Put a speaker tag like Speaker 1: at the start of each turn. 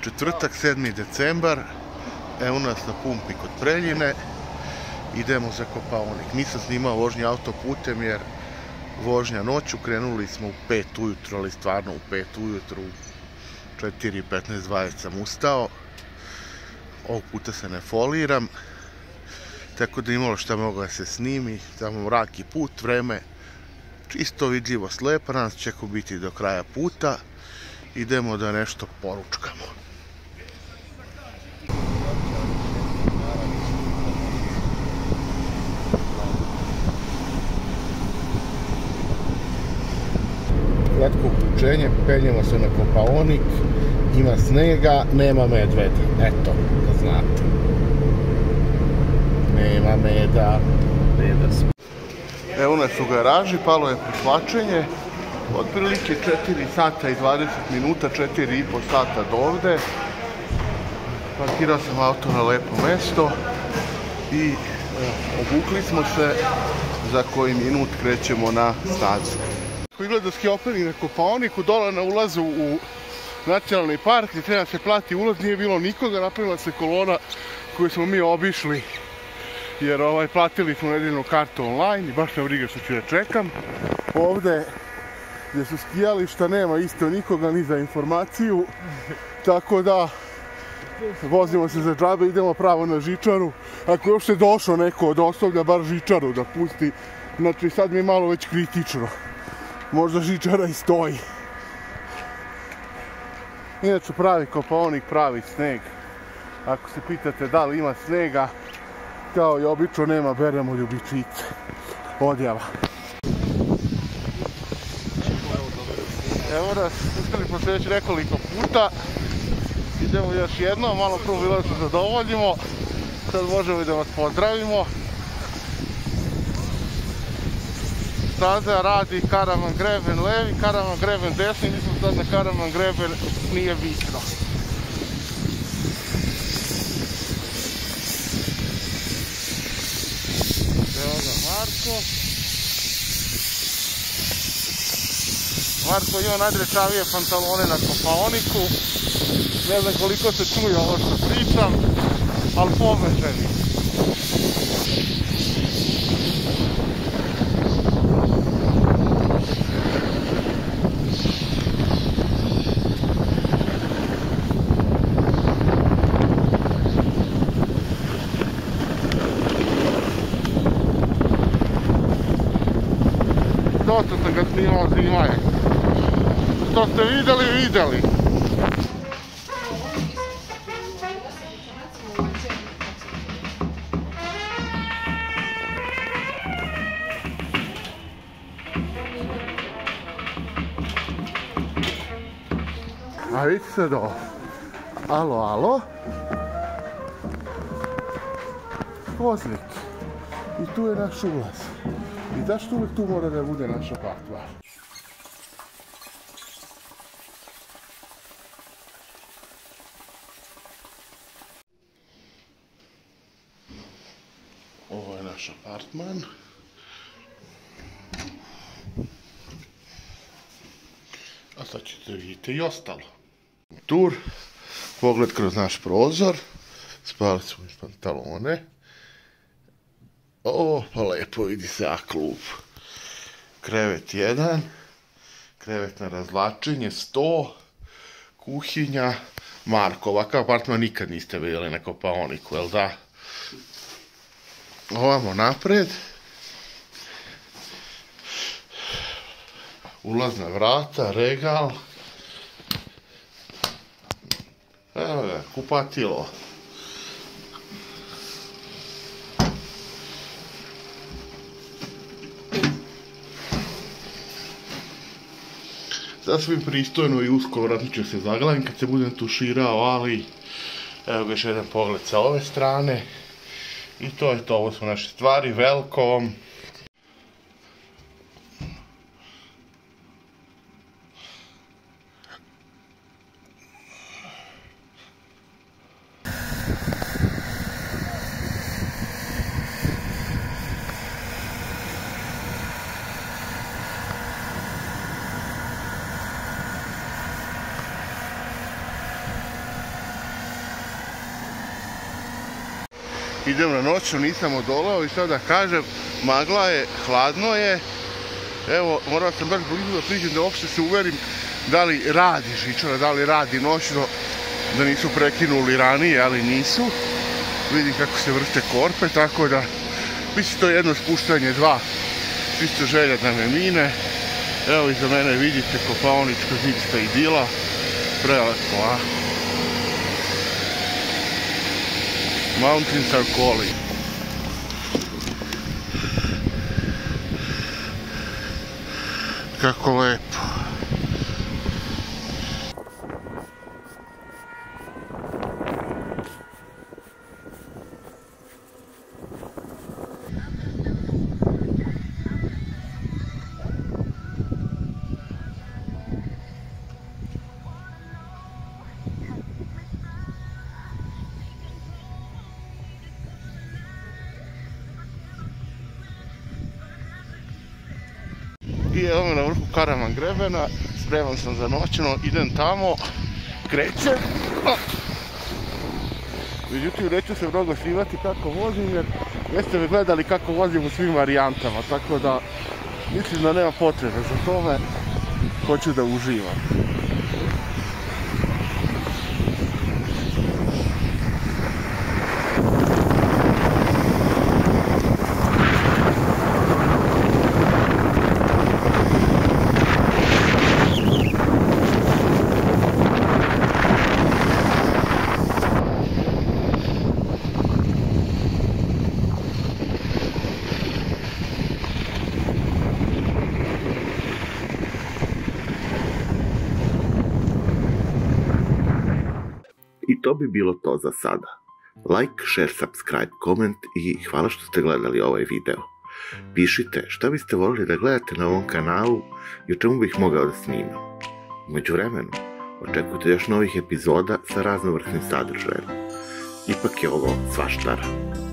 Speaker 1: Četvrtak, 7. decembar, evo nas na pumpi kod Preljine, idemo za Kopaonik. Nisam snimao vožnje autoputem jer vožnja noću, krenuli smo u 5 ujutro, ali stvarno u 5 ujutro, u 4:15-20 sam ustao. Ovog puta se ne foliram, tako da imalo šta mogu da se snimi, samo mrak i put, vreme, čisto vidljivo slepa, nas će biti do kraja puta. Idemo da nešto poručkamo. Kratko uključenje, penjemo se na Kopaonik, ima snega, nema medveda, eto, da znate. Nema meda. Evo nas u garaži, palo je priklačenje, otprilike 4 sata i 20 minuta, 4,5 sata do ovde. Parkirao sam auto na lepo mesto i obukli smo se, za koji minut krećemo na stazu. Izgleda skiopening na Kopaoniku, dole na ulazu u nacionalni park gdje treba se plati ulaz, nije bilo nikoga, napravila se kolona koju smo mi obišli jer platili smo nedeljnu kartu online i baš me briga što ću da čekam. Ovde gdje su skijališta nema isto nikoga ni za informaciju, tako da vozimo se za džabe, idemo pravo na žičaru. Ako je uopšte došao neko od osoblja, bar žičaru da pusti, znači sad mi je malo već kritično. Možda žičara i stoji. Inače pravi Kopaonik, pravi sneg. Ako se pitate da li ima snega, kao i obično nema, beremo ljubičice. Odjava. Evo nas, uspjeli smo se već nekoliko puta. Idemo još jedno, malo prvo bilo da se zadovoljimo. Sad možemo i da vas pozdravimo. Staza radi Karavan Greben levi, Karavan Greben desni, mi smo sad na Karavan Greben nije bitno. Evo ga Marko. Marko ima najdrečavije pantalone na Kopaoniku. Ne znam koliko se čuje ovo što pričam, ali pomeženi. Dosta sam ga snimao zima je. Što ste vidjeli, vidjeli. A vidite se do. Alo, alo. Voznik. I tu je naš ulaz. I zašto uvijek tu mora da bude naša partva? Ovo je naš apartman. A sad ćete vidjeti i ostalo. Tur, pogled kroz naš prozor. Spali smo iz pantalone. O, pa lepo vidi se A-klub. Krevet 1, krevet na razvlačenje, 100, kuhinja. Marko, ovakav apartman nikad niste vidjeli na Kopaoniku, jel da? Ovamo napred. Ulazna vrata, regal. Evo ga, kupatilo. Sasvim pristojno i usko, vratno ću se zaglavim kad se budem tuširao, ali evo ga još jedan pogled sa ove strane. I to je to, ovo su naše stvari, welcome. idem na noću, nisam odolao i sada kažem, magla je, hladno je. Evo, morao sam baš blizu da priđem da uopšte se uverim da li radi žičara, da li radi noćno, da nisu prekinuli ranije, ali nisu. Vidim kako se vrste korpe, tako da mislim to je jedno spuštanje, dva, čisto želja da me mine. Evo iza mene vidite kopaonička zimska idila, prelepo, a? Mountains are calling. Kako lepo. I evo me na vrhu Karaman grebena, spreman sam za noćno, idem tamo, krećem. Međutim, neću se mnogo snimati kako vozim, jer jeste me gledali kako vozim u svim varijantama, tako da mislim da nema potrebe za tome, hoću da uživam.
Speaker 2: I to bi bilo to za sada. Like, share, subscribe, koment i hvala što ste gledali ovaj video. Pišite šta biste voljeli da gledate na ovom kanalu i o čemu bih mogao da snimam. U međuvremenu, očekujte još novih epizoda sa raznovrsnim sadržajem. Ipak je ovo svaštara.